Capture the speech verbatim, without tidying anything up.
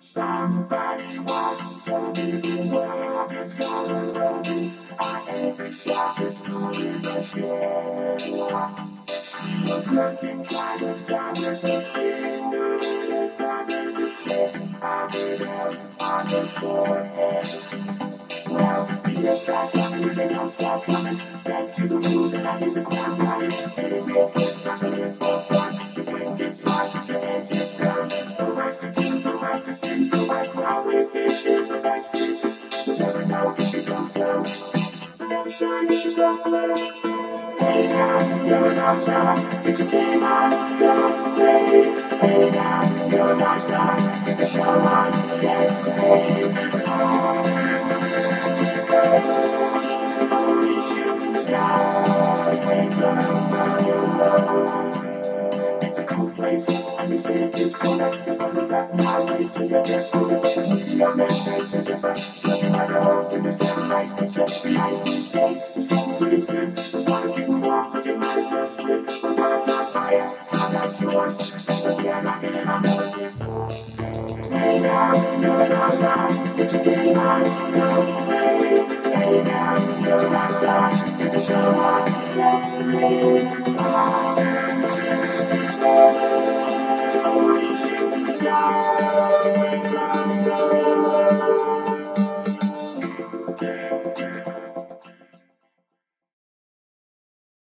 Somebody once told me the world is gonna roll me. I ain't the sharpest tool in the shed. She was looking kind of down with her finger in the thumb in the shed. I hit her on the forehead. Well, the years start coming and they don't stop coming. Back to the rules and I hit the ground running. Didn't make it, not gonna live for fun. The brain gets hot, your head gets done. The right to do, the right to speak, the right crowd with it in the right street. You never know if it comes down. Never shine if you don't play. Hey now, you're an all-star. Get your game on, go play. Hey now, you're an all-star. Get the show on, get paid. Only shooting stars, wake up while you're low. It's a cool place, and they say it gets colder. You're gonna rock now, wait till you get older. Your man makes a difference. Doesn't matter how in the sunlight, but just behind these days, it's still pretty good. The water's getting warm, but you might as well swim. The water's on fire, I'm not yours. But we are knocking and I'll never get bored. Hey now, you're an all-star.